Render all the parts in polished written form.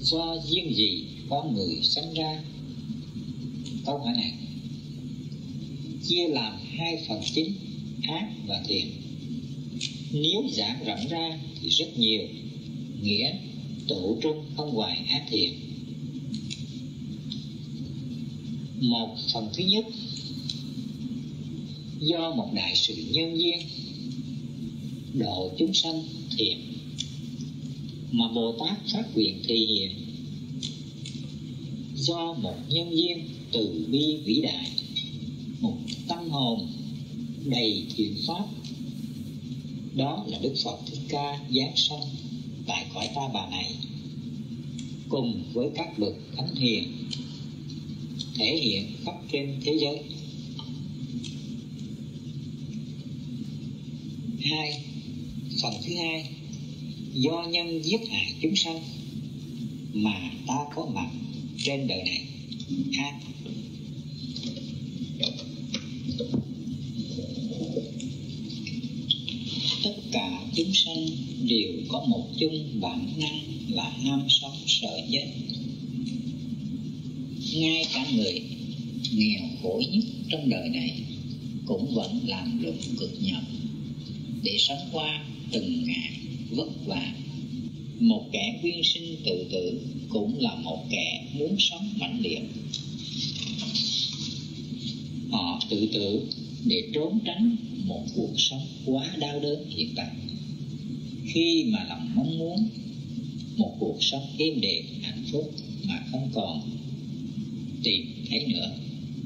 Do duyên gì con người sanh ra? Câu hỏi này chia làm hai phần chính, ác và thiện. Nếu giảng rộng ra thì rất nhiều, nghĩa tụ trung không hoài ác thiện. Một phần thứ nhất, do một đại sự nhân duyên độ chúng sanh thiện mà Bồ Tát phát nguyện thị hiện. Do một nhân duyên từ bi vĩ đại, một tâm hồn đầy thiện pháp, đó là Đức Phật Thích Ca giáng sanh tại cõi Ta Bà này, cùng với các bậc thánh hiền thể hiện khắp trên thế giới. Phần thứ hai, do nhân giết hại chúng sanh mà ta có mặt trên đời này. Tất cả chúng sanh đều có một chung bản năng là ham sống sợ chết. Ngay cả người nghèo khổ nhất trong đời này cũng vẫn làm lụng cực nhọc để sống qua từng ngày vất vả. Một kẻ quyên sinh tự tử cũng là một kẻ muốn sống mãnh liệt. Họ tự tử để trốn tránh một cuộc sống quá đau đớn hiện tại, khi mà lòng mong muốn một cuộc sống êm đềm hạnh phúc mà không còn tìm thấy nữa.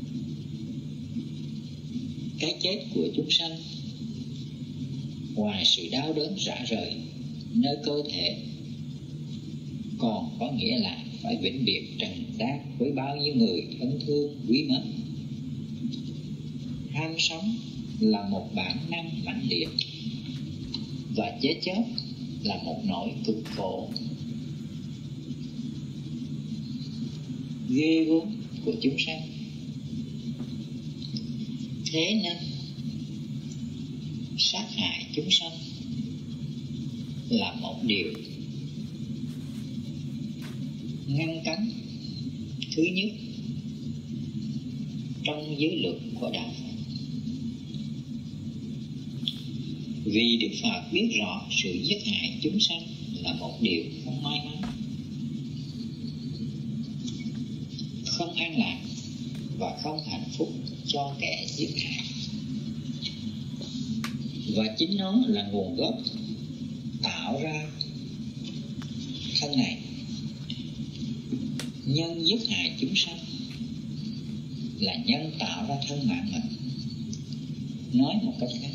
Cái chết của chúng sanh, ngoài sự đau đớn rã rời nơi cơ thể, còn có nghĩa là phải vĩnh biệt trần gian với bao nhiêu người thân thương quý mến. Ham sống là một bản năng mãnh liệt, và chết chóc là một nỗi cực khổ ghê gớm của chúng sanh. Thế nên sát hại chúng sanh là một điều ngăn cấm thứ nhất trong giới luật của đạo Phật. Vì Đức Phật biết rõ sự giết hại chúng sanh là một điều không may mắn, không an lạc và không hạnh phúc cho kẻ giết hại. Và chính nó là nguồn gốc tạo ra thân này. Nhân giết hại chúng sanh là nhân tạo ra thân mạng mình. Nói một cách khác,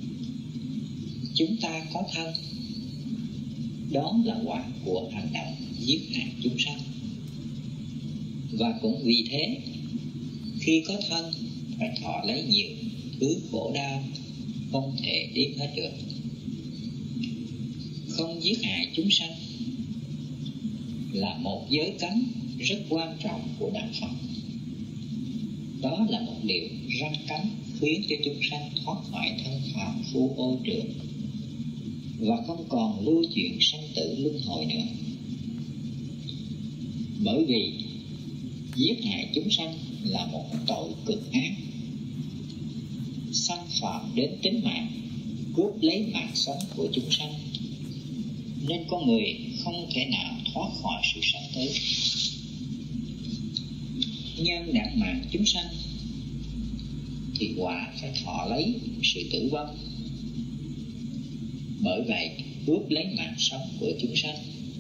chúng ta có thân, đó là quả của hành động giết hại chúng sanh. Và cũng vì thế, khi có thân phải thọ lấy nhiều thứ khổ đau không thể đếm hết được. Không giết hại chúng sanh là một giới cấm rất quan trọng của đạo Phật. Đó là một điều răn cấm khiến cho chúng sanh thoát khỏi thân phàm phu ô trượt và không còn lưu chuyển sanh tử luân hồi nữa. Bởi vì giết hại chúng sanh là một tội cực ác, xâm phạm đến tính mạng, cướp lấy mạng sống của chúng sanh, nên con người không thể nào thoát khỏi sự sanh tử. Nhân đã mạng chúng sanh thì quả phải thọ lấy sự tử vong. Bởi vậy cướp lấy mạng sống của chúng sanh,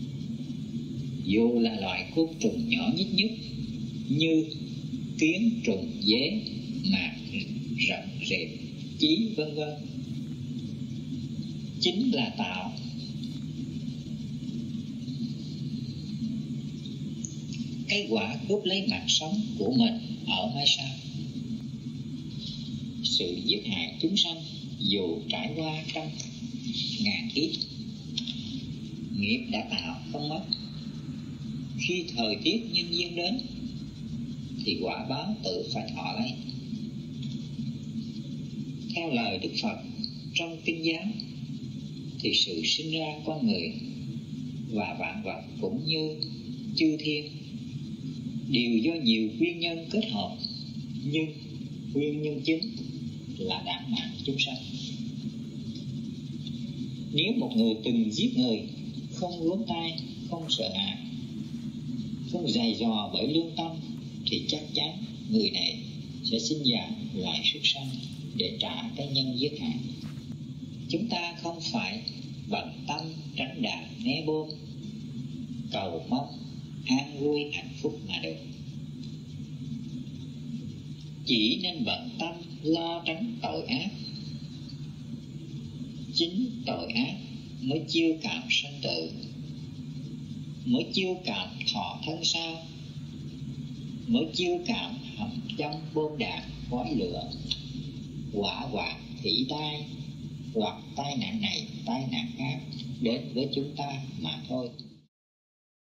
dù là loại côn trùng nhỏ nhất như kiến, trùng, dế, mạc, rậm, rệp, chí vân vân, chính là tạo cái quả cướp lấy mạng sống của mình ở mai sau. Sự giết hại chúng sanh dù trải qua trăm ngàn kiếp, nghiệp đã tạo không mất. Khi thời tiết nhân duyên đến thì quả báo tự phải thọ lấy. Theo lời Đức Phật trong kinh giáo thì sự sinh ra con người và vạn vật cũng như chư thiên đều do nhiều nguyên nhân kết hợp, nhưng nguyên nhân chính là đản mạng chúng sanh. Nếu một người từng giết người, không gớm tay, không sợ hãi, không dày dò bởi lương tâm, thì chắc chắn người này sẽ sinh ra lại súc sanh để trả cái nhân giết hại. Chúng ta không phải bận tâm tránh đạn né bom, cầu mong an vui hạnh phúc mà được. Chỉ nên bận tâm lo tránh tội ác. Chính tội ác mới chiêu cảm sanh tử, mới chiêu cảm thọ thân sao, mới chiêu cảm hầm trong bom đạn khói lửa, hỏa hoạn thị tai hoặc tai nạn này tai nạn khác đến với chúng ta mà thôi.